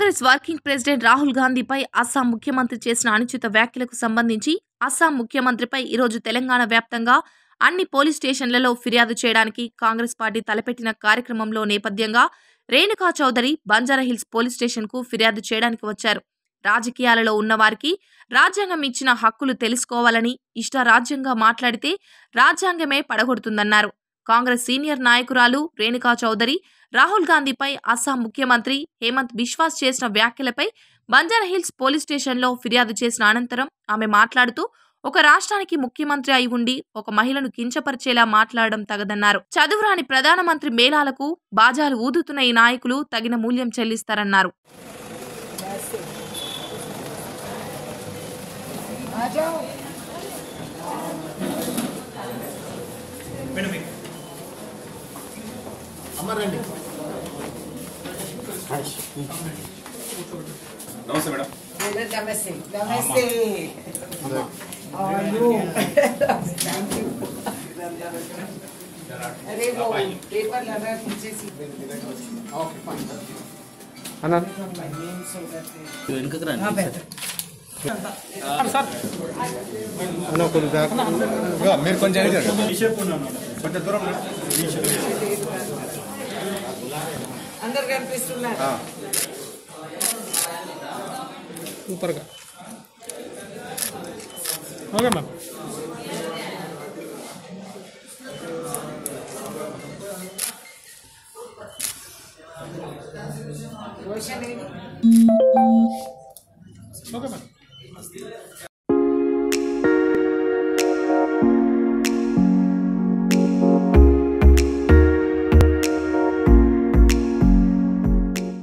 Congress working president Rahul గాంధీపై అస్సాం ముఖ్యమంత్రి చేసిన అనుచిత వ్యాఖ్యలకు సంబంధించి అస్సాం ముఖ్యమంత్రిపై ఈరోజు తెలంగాణ వ్యాప్తంగా అన్ని పోలీస్ స్టేషన్లలో ఫిర్యాదు చేయడానికి కాంగ్రెస్ పార్టీ తలపెట్టిన కార్యక్రమంలో నేపథ్యంగా రేణుకా చౌదరి బంజారాహిల్స్ పోలీస్ స్టేషన్కు ఫిర్యాదు చేయడానికి వచ్చారు. రాజకీయాలలో ఉన్నవారికి రాజ్యాంగం ఇచ్చిన హక్కులు తెలుసుకోవాలని, ఇష్టారాజ్యంగా మాట్లాడితే రాజ్యాంగమే పడగొడుతుందన్నారు. కాంగ్రెస్ సీనియర్ నాయకురాలు రేణుకా చౌదరి రాహుల్ గాంధీపై అస్సాం ముఖ్యమంత్రి హేమంత్ బిశ్వాస్ చేసిన వ్యాఖ్యలపై బంజారాహిల్స్ పోలీస్ స్టేషన్లో ఫిర్యాదు చేసిన అనంతరం ఆమె మాట్లాడుతూ, ఒక రాష్ట్రానికి ముఖ్యమంత్రి అయి ఉండి ఒక మహిళను కించపరిచేలా మాట్లాడడం తగదన్నారు. చదువురాని ప్రధానమంత్రి మేళాలకు బాజాలు ఊదుతున్న ఈ నాయకులు తగిన మూల్యం చెల్లిస్తారన్నారు. नमस्ते मैडम। नमस्ते नमस्ते थैंक यू। अरे वो पेपर लगा पीछे सी ओके फाइन అన్న వెనుకకు రండి సార్ అన్న కొంచెం బ్యాక్ మీరు కొంచెం కొంచెం దూరం అందరు కనిపిస్తున్నారు. సూపర్గా okay ma'am. Roshan okay ma'am.